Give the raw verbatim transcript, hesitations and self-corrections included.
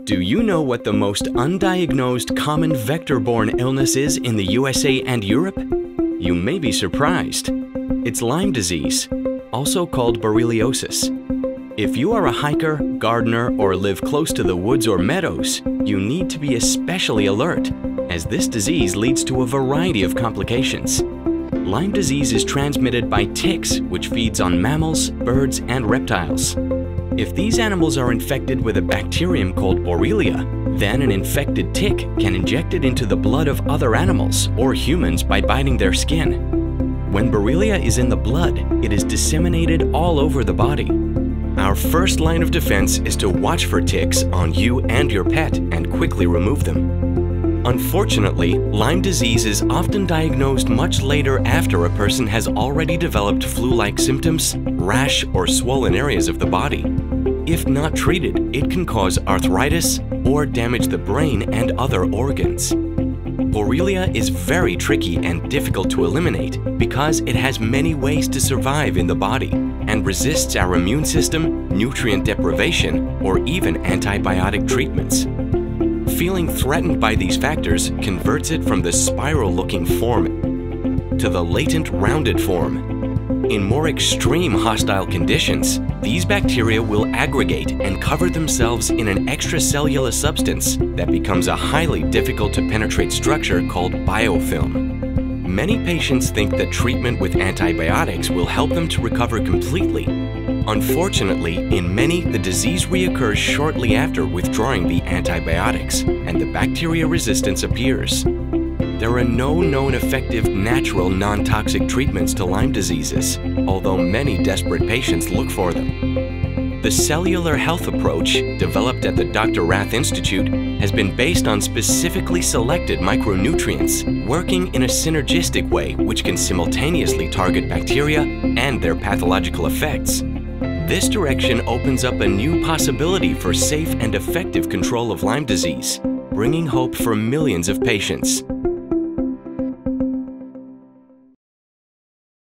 Do you know what the most undiagnosed common vector-borne illness is in the U S A and Europe? You may be surprised. It's Lyme disease, also called borreliosis. If you are a hiker, gardener, or live close to the woods or meadows, you need to be especially alert, as this disease leads to a variety of complications. Lyme disease is transmitted by ticks, which feeds on mammals, birds, and reptiles. If these animals are infected with a bacterium called Borrelia, then an infected tick can inject it into the blood of other animals or humans by biting their skin. When Borrelia is in the blood, it is disseminated all over the body. Our first line of defense is to watch for ticks on you and your pet and quickly remove them. Unfortunately, Lyme disease is often diagnosed much later after a person has already developed flu-like symptoms, rash, or swollen areas of the body. If not treated, it can cause arthritis or damage the brain and other organs. Borrelia is very tricky and difficult to eliminate because it has many ways to survive in the body and resists our immune system, nutrient deprivation, or even antibiotic treatments. Feeling threatened by these factors converts it from the spiral-looking form to the latent rounded form. In more extreme hostile conditions, these bacteria will aggregate and cover themselves in an extracellular substance that becomes a highly difficult to penetrate structure called biofilm. Many patients think that treatment with antibiotics will help them to recover completely. Unfortunately, in many, the disease reoccurs shortly after withdrawing the antibiotics, and the bacteria resistance appears. There are no known effective natural non-toxic treatments to Lyme diseases, although many desperate patients look for them. The cellular health approach, developed at the Doctor Rath Institute, has been based on specifically selected micronutrients, working in a synergistic way which can simultaneously target bacteria and their pathological effects. This direction opens up a new possibility for safe and effective control of Lyme disease, bringing hope for millions of patients.